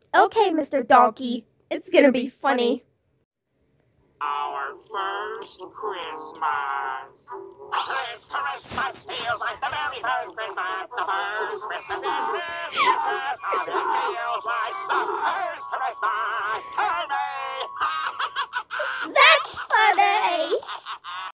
Okay, Mr. Donkey. It's gonna be funny. Our first Christmas. This Christmas feels like the very first Christmas. The first Christmas is this Christmas. Cause it feels like the first Christmas to me.